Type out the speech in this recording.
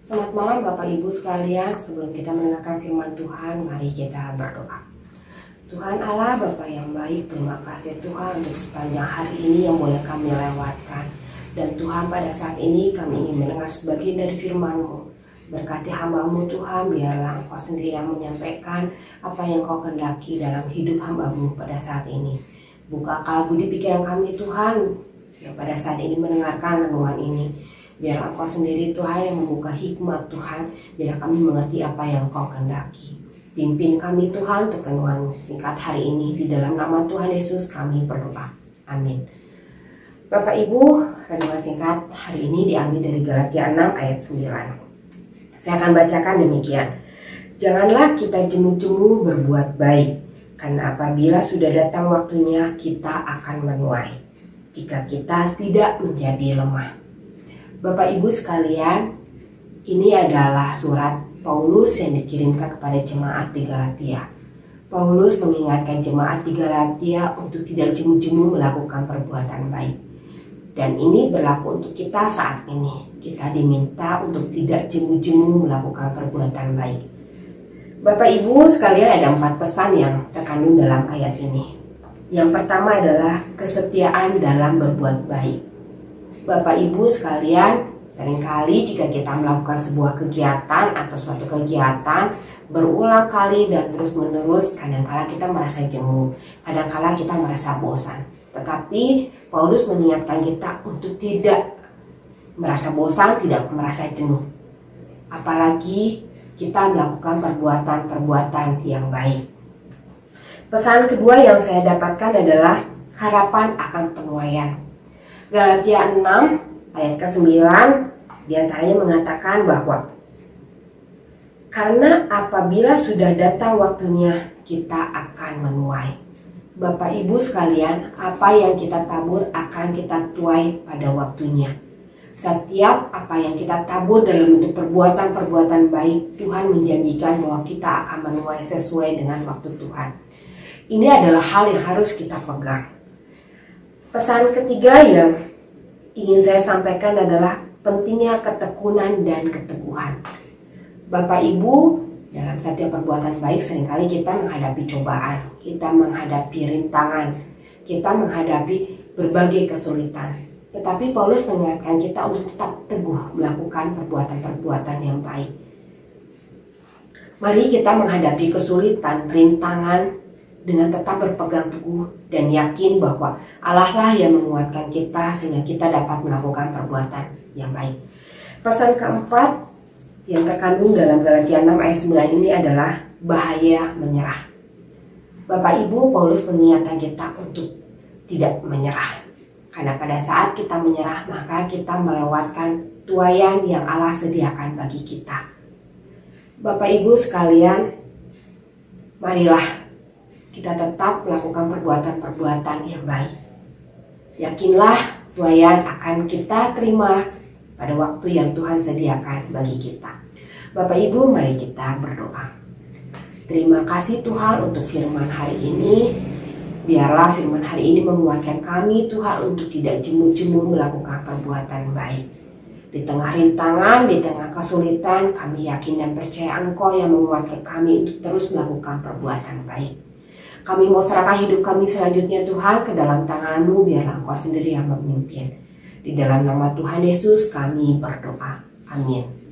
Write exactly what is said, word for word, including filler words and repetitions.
Selamat malam Bapak Ibu sekalian. Sebelum kita mendengarkan firman Tuhan, mari kita berdoa. Tuhan Allah, Bapa yang baik, terima kasih Tuhan untuk sepanjang hari ini yang boleh kami lewatkan. Dan Tuhan, pada saat ini kami ingin mendengar sebagian dari firman-Mu. Berkati hamba-Mu Tuhan, biarlah Engkau sendiri yang menyampaikan apa yang Kau kehendaki dalam hidup hamba-Mu pada saat ini. Buka akal budi pikiran kami Tuhan, yang pada saat ini mendengarkan renungan ini. Biarlah Engkau sendiri Tuhan yang membuka hikmat Tuhan, biar kami mengerti apa yang Kau kehendaki. Pimpin kami Tuhan untuk renungan singkat hari ini. Di dalam nama Tuhan Yesus kami berdoa. Amin. Bapak Ibu, renungan singkat hari ini diambil dari Galatia enam ayat sembilan. Saya akan bacakan demikian. Janganlah kita jemu-jemu berbuat baik, karena apabila sudah datang waktunya kita akan menuai, jika kita tidak menjadi lemah. Bapak Ibu sekalian, ini adalah surat Paulus yang dikirimkan kepada jemaat di Galatia. Paulus mengingatkan jemaat di Galatia untuk tidak jemu-jemu melakukan perbuatan baik. Dan ini berlaku untuk kita saat ini. Kita diminta untuk tidak jemu-jemu melakukan perbuatan baik. Bapak Ibu sekalian, ada empat pesan yang terkandung dalam ayat ini. Yang pertama adalah kesetiaan dalam berbuat baik. Bapak Ibu sekalian, seringkali jika kita melakukan sebuah kegiatan atau suatu kegiatan berulang kali dan terus menerus, kadangkala kita merasa jemu, kadangkala kita merasa bosan. Tetapi Paulus mengingatkan kita untuk tidak merasa bosan, tidak merasa jenuh. Apalagi kita melakukan perbuatan-perbuatan yang baik. Pesan kedua yang saya dapatkan adalah harapan akan penuaian. Galatia enam ayat kesembilan diantaranya mengatakan bahwa karena apabila sudah datang waktunya kita akan menuai. Bapak Ibu sekalian, apa yang kita tabur akan kita tuai pada waktunya. Setiap apa yang kita tabur dalam bentuk perbuatan-perbuatan baik, Tuhan menjanjikan bahwa kita akan menuai sesuai dengan waktu Tuhan. Ini adalah hal yang harus kita pegang. Pesan ketiga yang ingin saya sampaikan adalah pentingnya ketekunan dan keteguhan. Bapak Ibu, dalam setiap perbuatan baik seringkali kita menghadapi cobaan, kita menghadapi rintangan, kita menghadapi berbagai kesulitan. Tetapi Paulus mengingatkan kita untuk tetap teguh melakukan perbuatan-perbuatan yang baik. Mari kita menghadapi kesulitan, rintangan dengan tetap berpegang teguh dan yakin bahwa Allah lah yang menguatkan kita sehingga kita dapat melakukan perbuatan yang baik. Pesan keempat yang terkandung dalam Galatia enam ayat sembilan ini adalah bahaya menyerah. Bapak Ibu, Paulus mengingatkan kita untuk tidak menyerah. Karena pada saat kita menyerah, maka kita melewatkan tuaian yang Allah sediakan bagi kita. Bapak Ibu sekalian, marilah kita tetap melakukan perbuatan-perbuatan yang baik. Yakinlah tuaian akan kita terima pada waktu yang Tuhan sediakan bagi kita. Bapak Ibu, mari kita berdoa. Terima kasih Tuhan untuk firman hari ini. Biarlah firman hari ini menguatkan kami Tuhan untuk tidak jemu-jemu melakukan perbuatan baik. Di tengah rintangan, di tengah kesulitan, kami yakin dan percaya Engkau yang menguatkan kami untuk terus melakukan perbuatan baik. Kami mau serahkan hidup kami selanjutnya Tuhan ke dalam tangan-Mu, biarlah Engkau sendiri yang memimpin. Di dalam nama Tuhan Yesus kami berdoa. Amin.